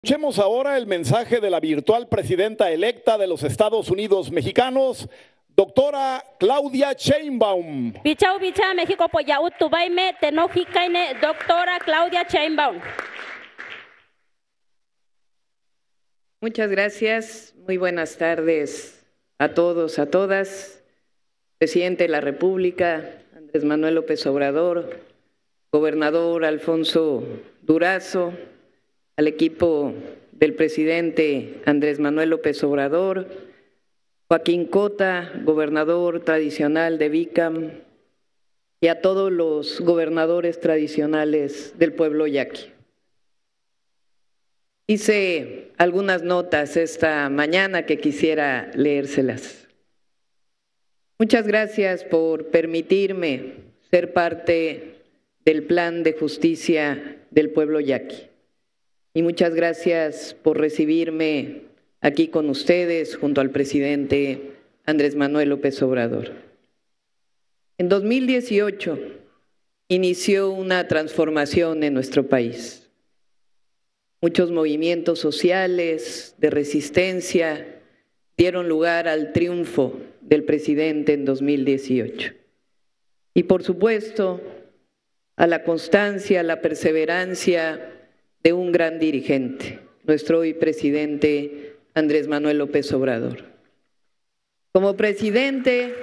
Escuchemos ahora el mensaje de la virtual presidenta electa de los Estados Unidos mexicanos, doctora Claudia Sheinbaum. Bichau bicha México poya utubaime tenojicaine doctora Claudia Sheinbaum. Muchas gracias, muy buenas tardes a todos, a todas. Presidente de la República, Andrés Manuel López Obrador, gobernador Alfonso Durazo, al equipo del presidente Andrés Manuel López Obrador, Joaquín Cota, gobernador tradicional de Bicam, y a todos los gobernadores tradicionales del pueblo yaqui. Hice algunas notas esta mañana que quisiera leérselas. Muchas gracias por permitirme ser parte del plan de justicia del pueblo yaqui. Y muchas gracias por recibirme aquí con ustedes junto al presidente Andrés Manuel López Obrador. En 2018 inició una transformación en nuestro país. Muchos movimientos sociales de resistencia dieron lugar al triunfo del presidente en 2018. Y por supuesto, a la constancia, a la perseverancia de un gran dirigente, nuestro hoy presidente Andrés Manuel López Obrador. Como presidente,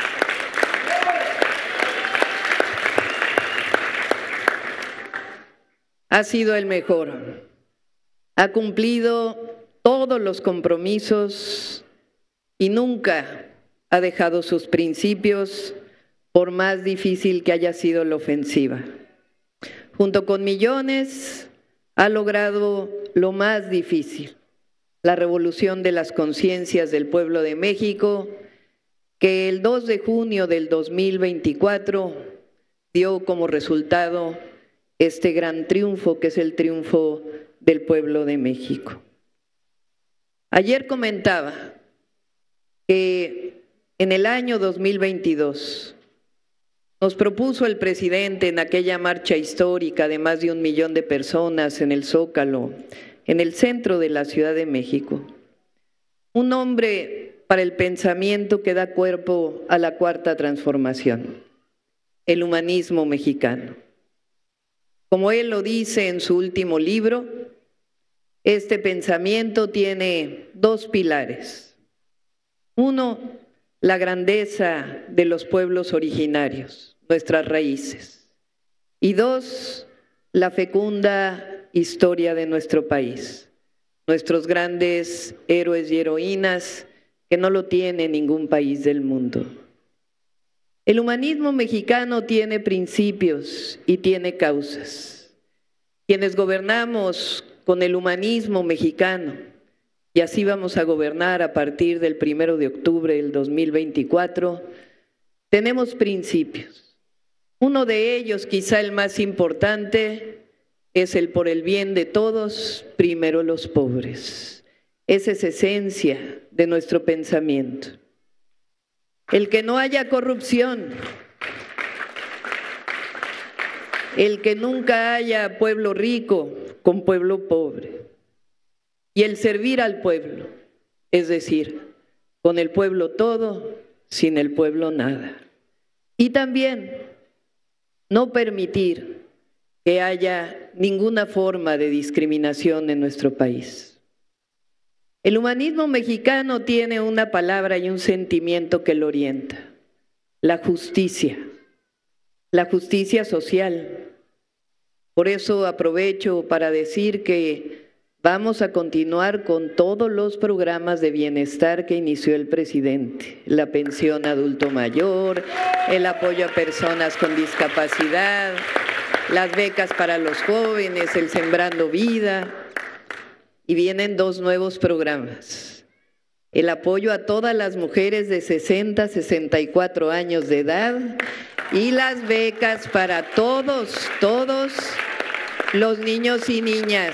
ha sido el mejor, ha cumplido todos los compromisos y nunca ha dejado sus principios por más difícil que haya sido la ofensiva. Junto con millones, ha logrado lo más difícil, la revolución de las conciencias del pueblo de México, que el 2 de junio del 2024 dio como resultado este gran triunfo, que es el triunfo del pueblo de México. Ayer comentaba que en el año 2022 nos propuso el presidente en aquella marcha histórica de más de 1 millón de personas en el Zócalo, en el centro de la Ciudad de México, un nombre para el pensamiento que da cuerpo a la cuarta transformación, el humanismo mexicano. Como él lo dice en su último libro, este pensamiento tiene dos pilares. Uno, la grandeza de los pueblos originarios, nuestras raíces. Y dos, la fecunda historia de nuestro país, nuestros grandes héroes y heroínas que no lo tiene ningún país del mundo. El humanismo mexicano tiene principios y tiene causas. Quienes gobernamos con el humanismo mexicano, y así vamos a gobernar a partir del 1 de octubre del 2024, tenemos principios. Uno de ellos, quizá el más importante, es el por el bien de todos, primero los pobres. Esa es esencia de nuestro pensamiento. El que no haya corrupción, el que nunca haya pueblo rico con pueblo pobre. Y el servir al pueblo, es decir, con el pueblo todo, sin el pueblo nada. Y también no permitir que haya ninguna forma de discriminación en nuestro país. El humanismo mexicano tiene una palabra y un sentimiento que lo orienta: la justicia social. Por eso aprovecho para decir que vamos a continuar con todos los programas de bienestar que inició el presidente: la pensión adulto mayor, el apoyo a personas con discapacidad, las becas para los jóvenes, el Sembrando Vida. Y vienen dos nuevos programas: el apoyo a todas las mujeres de 60 a 64 años de edad y las becas para todos los niños y niñas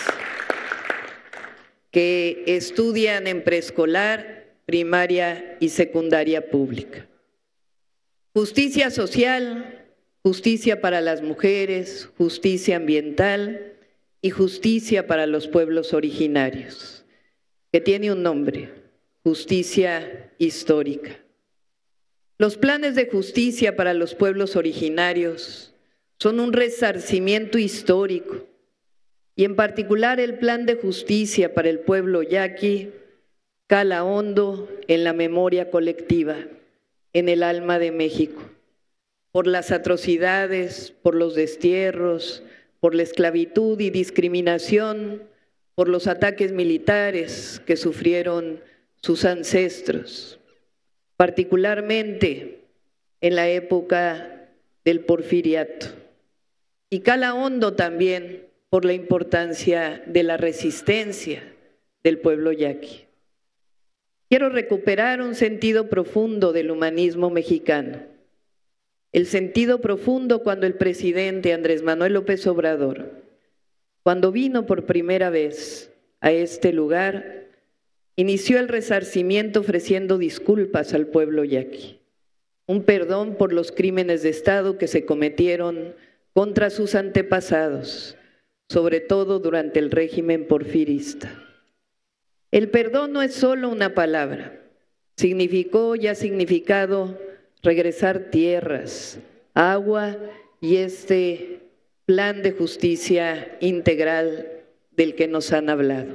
que estudian en preescolar, primaria y secundaria pública. Justicia social, justicia para las mujeres, justicia ambiental y justicia para los pueblos originarios, que tiene un nombre: justicia histórica. Los planes de justicia para los pueblos originarios son un resarcimiento histórico, y en particular el plan de justicia para el pueblo yaqui cala hondo en la memoria colectiva, en el alma de México, por las atrocidades, por los destierros, por la esclavitud y discriminación, por los ataques militares que sufrieron sus ancestros, particularmente en la época del Porfiriato. Y cala hondo también por la importancia de la resistencia del pueblo yaqui. Quiero recuperar un sentido profundo del humanismo mexicano. El sentido profundo cuando el presidente Andrés Manuel López Obrador, cuando vino por primera vez a este lugar, inició el resarcimiento ofreciendo disculpas al pueblo yaqui, un perdón por los crímenes de Estado que se cometieron contra sus antepasados, sobre todo durante el régimen porfirista. El perdón no es solo una palabra, significó y ha significado regresar tierras, agua y este plan de justicia integral del que nos han hablado.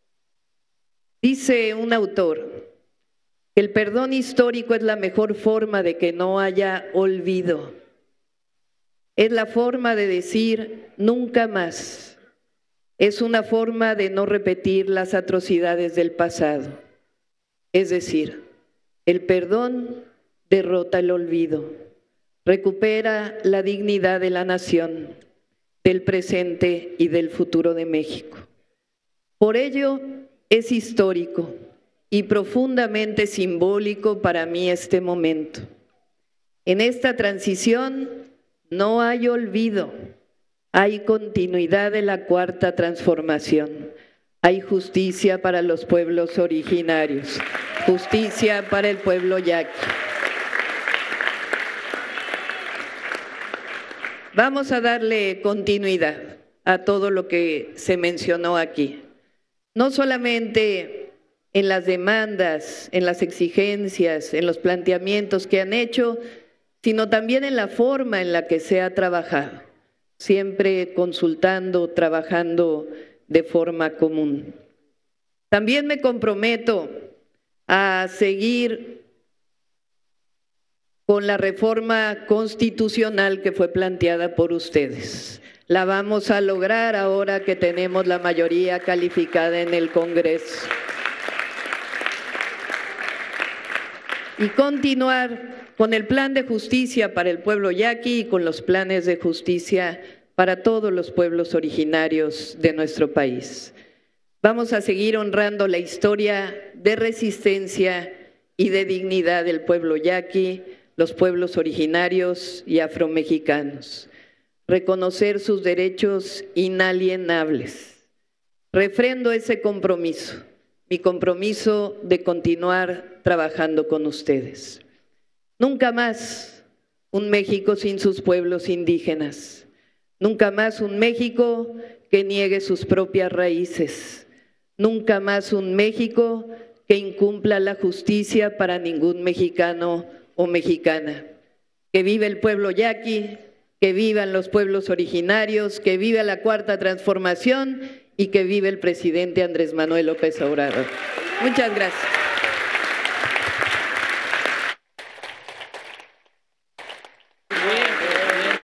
Dice un autor que el perdón histórico es la mejor forma de que no haya olvido. Es la forma de decir nunca más. Es una forma de no repetir las atrocidades del pasado. Es decir, el perdón derrota el olvido, recupera la dignidad de la nación, del presente y del futuro de México. Por ello, es histórico y profundamente simbólico para mí este momento. En esta transición no hay olvido, hay continuidad de la Cuarta Transformación, hay justicia para los pueblos originarios, justicia para el pueblo yaqui. Vamos a darle continuidad a todo lo que se mencionó aquí, no solamente en las demandas, en las exigencias, en los planteamientos que han hecho, sino también en la forma en la que se ha trabajado, siempre consultando, trabajando de forma común. También me comprometo a seguir con la reforma constitucional que fue planteada por ustedes. La vamos a lograr ahora que tenemos la mayoría calificada en el Congreso. Y continuar con el plan de justicia para el pueblo yaqui y con los planes de justicia para todos los pueblos originarios de nuestro país. Vamos a seguir honrando la historia de resistencia y de dignidad del pueblo yaqui, los pueblos originarios y afromexicanos. Reconocer sus derechos inalienables. Refrendo ese compromiso, mi compromiso de continuar trabajando con ustedes. Nunca más un México sin sus pueblos indígenas. Nunca más un México que niegue sus propias raíces. Nunca más un México que incumpla la justicia para ningún mexicano o mexicana. Que viva el pueblo yaqui, que vivan los pueblos originarios, que viva la Cuarta Transformación y que viva el presidente Andrés Manuel López Obrador. Muchas gracias.